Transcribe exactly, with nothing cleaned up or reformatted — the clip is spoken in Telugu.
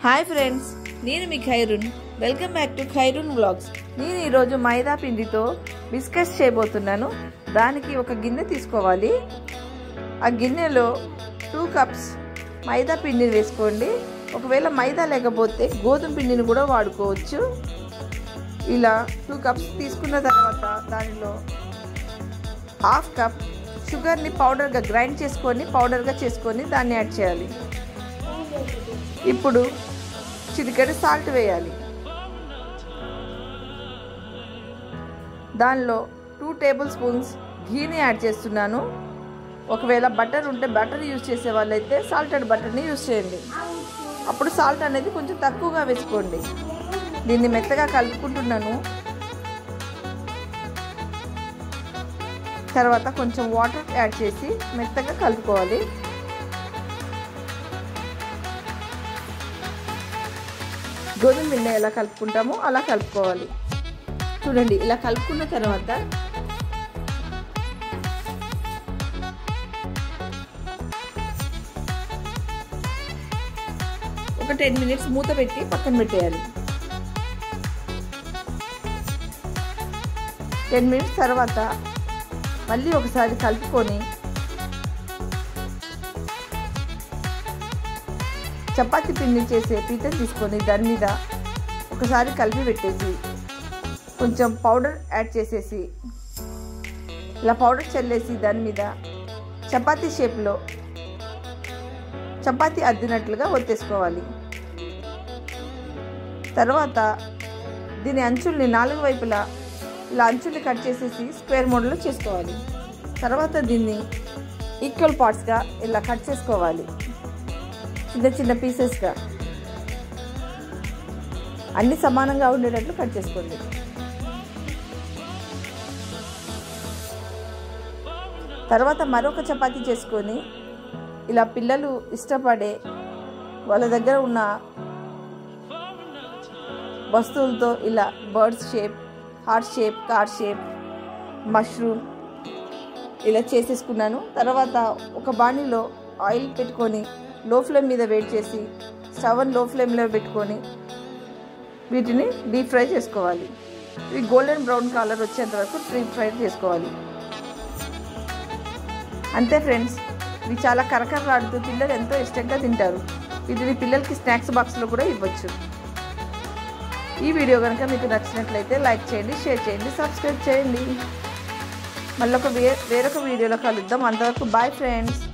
హాయ్ ఫ్రెండ్స్, నేను మీ Khairun. Welcome back to Khairun vlogs. నేను ఈరోజు మైదా పిండితో బిస్కెట్స్ చేయబోతున్నాను. దానికి ఒక గిన్నె తీసుకోవాలి. ఆ గిన్నెలో టూ కప్స్ మైదా పిండిని వేసుకోండి. ఒకవేళ మైదా లేకపోతే గోధుమ పిండిని కూడా వాడుకోవచ్చు. ఇలా టూ కప్స్ తీసుకున్న తర్వాత దానిలో హాఫ్ కప్ షుగర్ని పౌడర్గా గ్రైండ్ చేసుకొని పౌడర్గా చేసుకొని దాన్ని యాడ్ చేయాలి. ఇప్పుడు చిటికెడు సాల్ట్ వేయాలి. దానిలో టూ టేబుల్ స్పూన్స్ ఘీని యాడ్ చేస్తున్నాను. ఒకవేళ బటర్ ఉంటే బటర్ యూజ్ చేసే వాళ్ళైతే సాల్టెడ్ బటర్ని యూజ్ చేయండి. అప్పుడు సాల్ట్ అనేది కొంచెం తక్కువగా వేసుకోండి. దీన్ని మెత్తగా కలుపుకుంటున్నాను. తర్వాత కొంచెం వాటర్ యాడ్ చేసి మెత్తగా కలుపుకోవాలి. గోధుమ పిండి ఎలా కలుపుకుంటామో అలా కలుపుకోవాలి. చూడండి, ఇలా కలుపుకున్న తర్వాత ఒక టెన్ మినిట్స్ మూత పెట్టి పక్కన పెట్టేయాలి. టెన్ మినిట్స్ తర్వాత మళ్ళీ ఒకసారి కలుపుకొని చపాతీ పిండి చేసే పీటను తీసుకొని దాని మీద ఒకసారి కలిపి పెట్టేసి కొంచెం పౌడర్ యాడ్ చేసేసి ఇలా పౌడర్ చల్లేసి దాని మీద చపాతీ షేప్లో చపాతీ అద్దినట్లుగా ఒత్తేసుకోవాలి. తర్వాత దీని అంచుల్ని నాలుగు వైపులా ఇలా అంచుల్ని కట్ చేసేసి స్క్వేర్ మోడల్లో చేసుకోవాలి. తర్వాత దీన్ని ఈక్వల్ పార్ట్స్గా ఇలా కట్ చేసుకోవాలి. చిన్న చిన్న పీసెస్గా అన్నీ సమానంగా ఉండేటట్లు కట్ చేసుకోండి. తర్వాత మరొక చపాతీ చేసుకొని ఇలా పిల్లలు ఇష్టపడే వాళ్ళ దగ్గర ఉన్న వస్తువులతో ఇలా birds shape, heart shape, car shape, mushroom ఇలా చేసేసుకున్నాను. తర్వాత ఒక బాణీలో ఆయిల్ పెట్టుకొని లో ఫ్లేమ్ మీద వేడి చేసి స్టవ్ లో ఫ్లేమ్లో పెట్టుకొని వీటిని డీప్ ఫ్రై చేసుకోవాలి. ఇవి గోల్డెన్ బ్రౌన్ కలర్ వచ్చేంత వరకు డీప్ ఫ్రై చేసుకోవాలి. అంతే ఫ్రెండ్స్, ఇవి చాలా కరకరలాడుతూ పిల్లలు ఎంతో ఇష్టంగా తింటారు. వీటిని పిల్లలకి స్నాక్స్ బాక్స్లో కూడా ఇవ్వచ్చు. ఈ వీడియో కనుక మీకు నచ్చినట్లయితే లైక్ చేయండి, షేర్ చేయండి, సబ్స్క్రైబ్ చేయండి. మళ్ళీ ఒక వే వేరొక వీడియోలో కలుద్దాం. అంతవరకు బాయ్ ఫ్రెండ్స్.